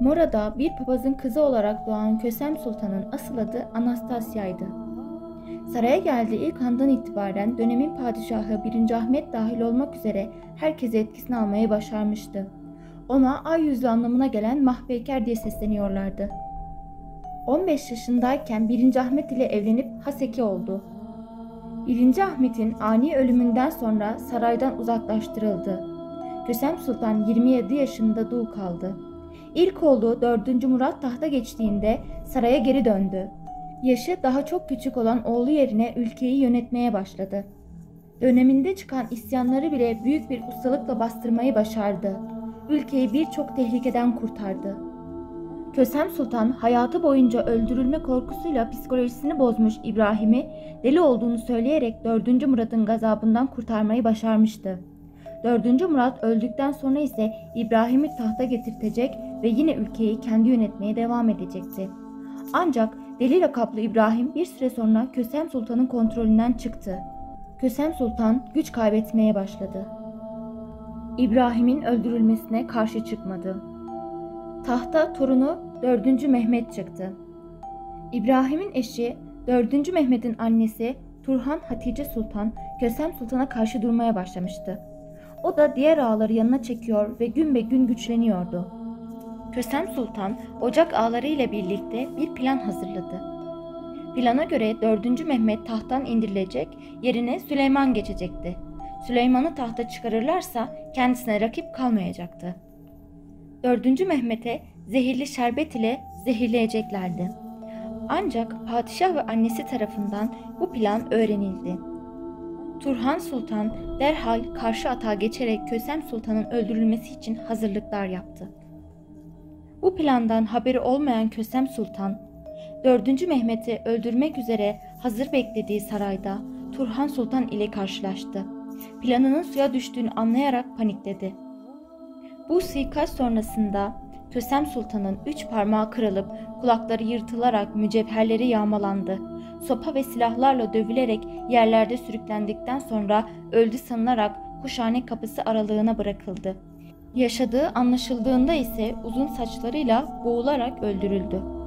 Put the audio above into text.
Mora'da bir papazın kızı olarak doğan Kösem Sultan'ın asıl adı Anastasya'ydı. Saraya geldiği ilk andan itibaren dönemin padişahı 1. Ahmet dahil olmak üzere herkesi etkisine almayı başarmıştı. Ona ay yüzlü anlamına gelen Mahpeyker diye sesleniyorlardı. 15 yaşındayken 1. Ahmet ile evlenip Haseki oldu. 1. Ahmet'in ani ölümünden sonra saraydan uzaklaştırıldı. Kösem Sultan 27 yaşında dul kaldı. İlk oğlu 4. Murat tahta geçtiğinde saraya geri döndü. Yaşı daha çok küçük olan oğlu yerine ülkeyi yönetmeye başladı. Döneminde çıkan isyanları bile büyük bir ustalıkla bastırmayı başardı. Ülkeyi birçok tehlikeden kurtardı. Kösem Sultan hayatı boyunca öldürülme korkusuyla psikolojisini bozmuş İbrahim'i deli olduğunu söyleyerek 4. Murat'ın gazabından kurtarmayı başarmıştı. 4. Murat öldükten sonra ise İbrahim'i tahta getirtecek ve yine ülkeyi kendi yönetmeye devam edecekti. Ancak deli lakaplı İbrahim bir süre sonra Kösem Sultan'ın kontrolünden çıktı. Kösem Sultan güç kaybetmeye başladı. İbrahim'in öldürülmesine karşı çıkmadı. Tahta torunu 4. Mehmet çıktı. İbrahim'in eşi 4. Mehmet'in annesi Turhan Hatice Sultan Kösem Sultan'a karşı durmaya başlamıştı. O da diğer ağaları yanına çekiyor ve gün be gün güçleniyordu. Kösem Sultan ocak ağaları ile birlikte bir plan hazırladı. Plana göre 4. Mehmet tahttan indirilecek, yerine Süleyman geçecekti. Süleyman'ı tahta çıkarırlarsa kendisine rakip kalmayacaktı. 4. Mehmet'e zehirli şerbet ile zehirleyeceklerdi. Ancak padişah ve annesi tarafından bu plan öğrenildi. Turhan Sultan derhal karşı atağa geçerek Kösem Sultan'ın öldürülmesi için hazırlıklar yaptı. Bu plandan haberi olmayan Kösem Sultan, 4. Mehmet'i öldürmek üzere hazır beklediği sarayda Turhan Sultan ile karşılaştı. Planının suya düştüğünü anlayarak panikledi. Bu suikast sonrasında Kösem Sultan'ın 3 parmağı kırılıp kulakları yırtılarak mücevherleri yağmalandı. Sopa ve silahlarla dövülerek yerlerde sürüklendikten sonra öldü sanılarak kuşhane kapısı aralığına bırakıldı. Yaşadığı anlaşıldığında ise uzun saçlarıyla boğularak öldürüldü.